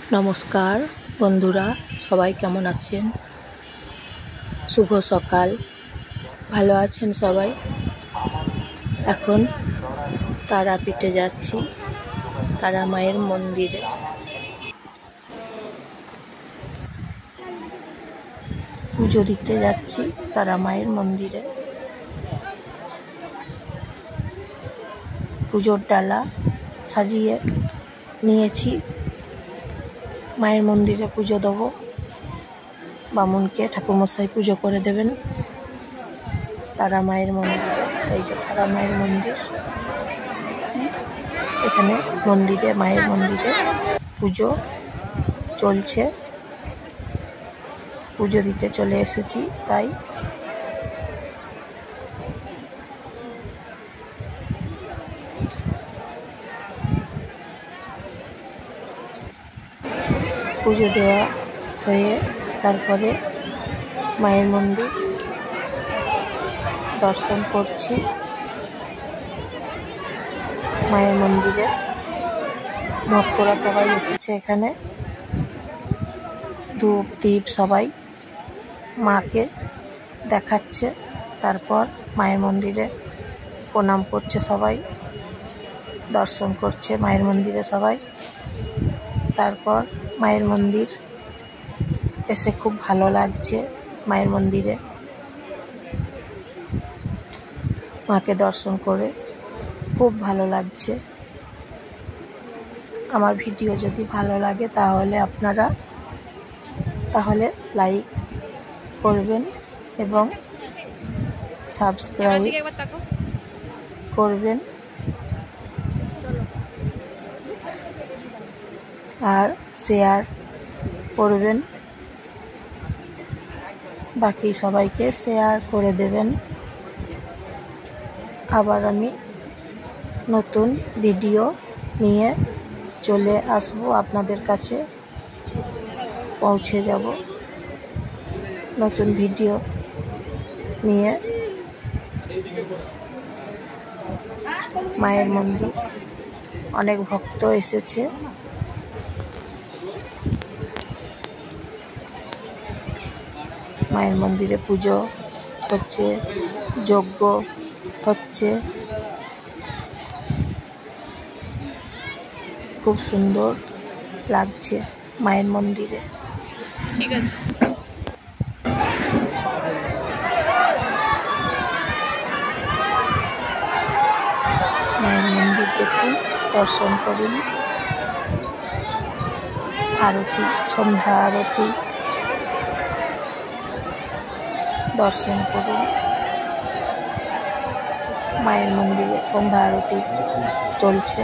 নমস্কার বন্ধুরা, সবাই কেমন আছেন? শুভ সকাল। ভালো আছেন সবাই? এখন তারাপীঠে যাচ্ছি, তারা মায়ের মন্দিরে। পুজো দিতে যাচ্ছি তারা মায়ের মন্দিরে। পুজোর ডালা সাজিয়ে নিয়েছি। মায়ের মন্দিরে পুজো দেবো। বামুনকে ঠাকুরমশাই পুজো করে দেবেন তারা মায়ের মন্দিরে। এই যে তারা মায়ের মন্দির, এখানে মন্দিরে, মায়ের মন্দিরে পুজো চলছে। পুজো দিতে চলে এসেছি, তাই পুজো দেওয়া হয়ে তারপরে মায়ের মন্দির দর্শন করছি। মায়ের মন্দিরে ভক্তরা সবাই এসেছে, এখানে ধূপ দীপ সবাই মাকে দেখাচ্ছে। তারপর মায়ের মন্দিরে প্রণাম করছে সবাই, দর্শন করছে মায়ের মন্দিরে সবাই। তারপর মায়ের মন্দির এসে খুব ভালো লাগছে। মায়ের মন্দিরে মাকে দর্শন করে খুব ভালো লাগছে। আমার ভিডিও যদি ভালো লাগে তাহলে লাইক করবেন এবং সাবস্ক্রাইব করবেন আর শেয়ার করবেন। বাকি সবাইকে শেয়ার করে দেবেন। আবার আমি নতুন ভিডিও নিয়ে চলে আসবো, আপনাদের কাছে পৌঁছে যাব নতুন ভিডিও নিয়ে। মায়ের মন্দির অনেক ভক্ত এসেছে। মায়ের মন্দিরে পুজো হচ্ছে, যজ্ঞ হচ্ছে। খুব সুন্দর লাগছে মায়ের মন্দিরে। ঠিক আছে। মায়ের মন্দির দেখুন, দর্শন করুন। আরতি, সন্ধ্যা আরতি দর্শন করুন। মায়ের মন্দিরে সন্ধ্যা আরতি চলছে।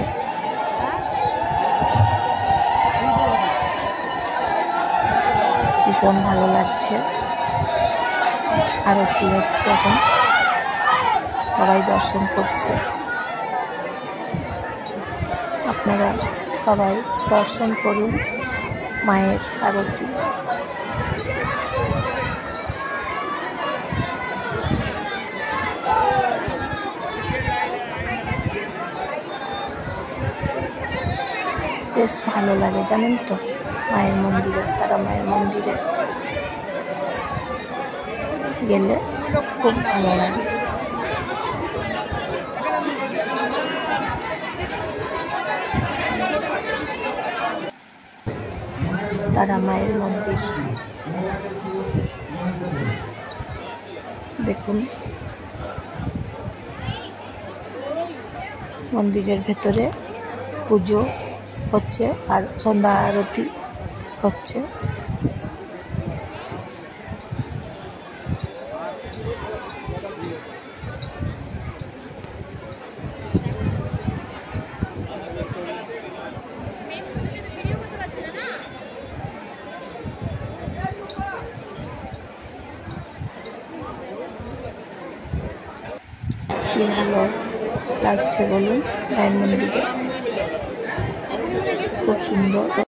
ভীষণ ভালো লাগছে। আরতি হচ্ছে, এখন সবাই দর্শন করছে। আপনারা সবাই দর্শন করুন মায়ের আরতি। বেশ ভালো লাগে জানেন তো, মায়ের মন্দিরে, তারা মায়ের মন্দিরে গেলে খুব ভালো লাগে। তারা মায়ের মন্দির দেখুন। মন্দিরের ভেতরে পুজো হচ্ছে আর সন্ধ্যা আরতি হচ্ছে। কি ভালো লাগছে বলুন মায়ের মন্দিরে, খুব সুন্দর।